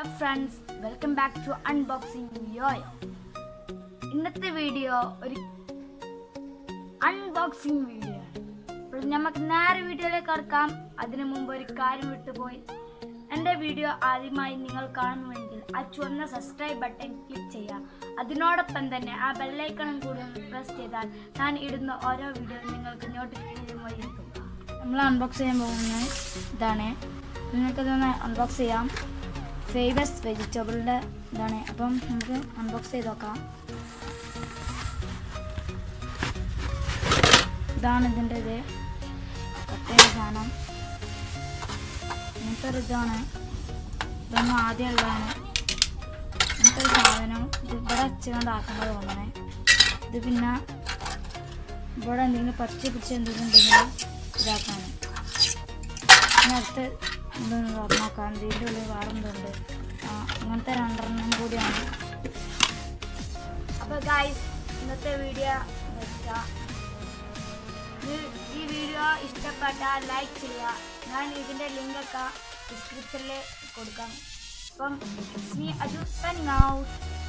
Hello friends, welcome back to unboxing yoyo. ഇന്നത്തെ video ഒരു unboxing video ആണ്. അപ്പോൾ നമുക്ക് നേരെ വീഡിയോയിലേക്ക് കടക്കാം. അതിനു മുമ്പ് ഒരു കാര്യം വിട്ടുപോയി. എൻ്റെ വീഡിയോ ആദ്യമായി നിങ്ങൾ കാണുന്നുവെങ്കിൽ ആ ചുവന്ന സബ്സ്ക്രൈബ് ബട്ടൺ ക്ലിക്ക് ചെയ്യുക. അതിനോടൊപ്പം തന്നെ ആ ബെല്ലൈക്കണും കൂടി പ്രസ് ചെയ്താൽ ഞാൻ ഇടുന്ന ഓരോ വീഡിയോ നിങ്ങൾക്ക് നോട്ടിഫിക്കേഷൻ വഴി എത്തും. നമ്മൾ അൺബോക്സ് ചെയ്യാൻ പോകുന്നത് ഇതാണ്. നിങ്ങൾക്കിതൊന്ന് അൺബോക്സ് ചെയ്യാം. ഫേമസ് വെജിറ്റബിളിൻ്റെ ഇതാണ്. അപ്പം നമുക്ക് അൺബോക്സ് ചെയ്ത് നോക്കാം. ഇതാണ് ഇതിൻ്റെ ഇത് കട്ടയുടെ സാധനം. ഇങ്ങനത്തെ ഒരു ഇതാണ്. ഇതൊന്നും ആദ്യമുള്ളതാണ്. ഇങ്ങനത്തെ ഒരു സാധനം ഇത് ഇവിടെ വെച്ചുകൊണ്ട് ആക്കേണ്ടത് കൊണ്ടാണ്. ഇത് പിന്നെ ഇവിടെ എന്തെങ്കിലും പിടിച്ച് എന്തെങ്കിലും ഉണ്ടെങ്കിൽ ഇതാക്കാണ്. പിന്നെ അടുത്ത് ഇതൊന്ന് തുറന്നോക്കാം. ഇതിൻ്റെ ഉള്ളിൽ വേറെ എന്തുണ്ട്? അങ്ങനത്തെ രണ്ടെണ്ണം കൂടിയാണ്. അപ്പോൾ ഗൈസ്, ഇന്നത്തെ വീഡിയോ വെച്ചാൽ ഈ വീഡിയോ ഇഷ്ടപ്പെട്ടാൽ ലൈക്ക് ചെയ്യുക. ഞാൻ ഇതിൻ്റെ ലിങ്കൊക്കെ ഡിസ്ക്രിപ്ഷനിൽ കൊടുക്കാം. അപ്പം it's me Aju signing out.